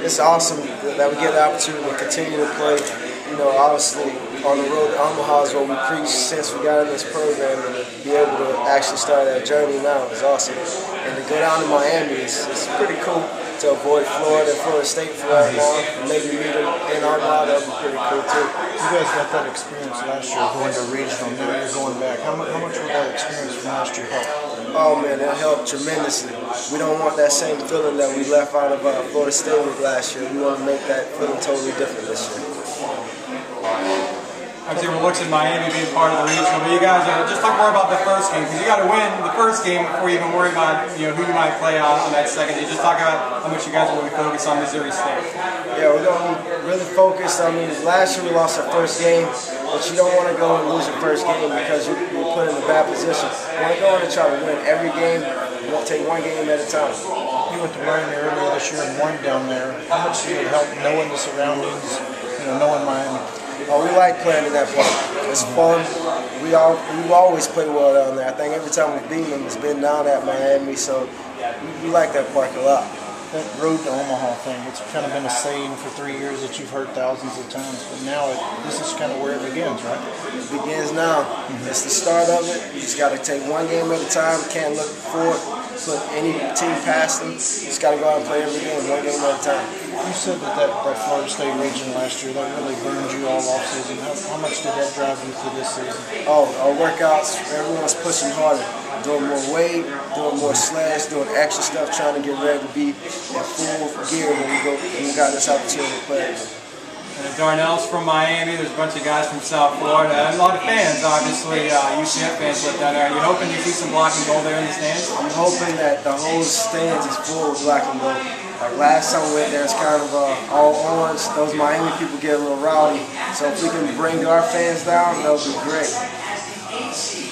it's awesome that we get the opportunity to continue to play. You know, obviously on the road to Omaha is what we preach since we got in this program, and to be able to actually start that journey now is awesome. And to go down to Miami is pretty cool. To avoid Florida and Florida State for right now, and maybe meet them in Omaha, that would be pretty cool too. You guys got that experience last year going to regional, now you're going back. How much would that experience from last year help? Oh man, it helped tremendously. We don't want that same feeling that we left out of Florida State with last year. We want to make that feeling totally different this year. Obviously, we're looking at Miami being part of the regional, but you guys just talk more about the first game, because you got to win the first game before you even worry about who you might play on that second. You just talk about how much you guys will be focused on Missouri State. Yeah, we're going to be really focused. I mean, last year we lost our first game, but you don't want to go and lose your first game because you're put in a bad position. You want to go in and try to win every game. You won't take one game at a time. You went to Miami earlier this year and won down there. How much did it help knowing the surroundings, knowing Miami? Oh, we like playing in that park. It's fun. We always play well down there. I think every time we've beaten them, it's been down at Miami, so we like that park a lot. That road to Omaha thing, it's kind of been a saying for 3 years that you've heard thousands of times, but now this is kind of where it begins, right? It begins now. It's the start of it. You just got to take one game at a time. Can't look forward, put any team past them. You just got to go out and play every game, one game at a time. You said that Florida State region last year, that really burned you all off season. How much did that drive you for this season? Oh, our workouts, everyone's pushing harder. Doing more weight, doing more sleds, doing extra stuff, trying to get ready to be in full gear when we got this opportunity to play. Darnell's from Miami. There's a bunch of guys from South Florida, and a lot of fans, obviously. UCF fans live down there. Are you hoping to see some black and gold there in the stands? I'm hoping that the whole stands is full of black and gold. Like last time we went there, it's kind of all orange. Those Miami people get a little rowdy. So if we can bring our fans down, that'll be great.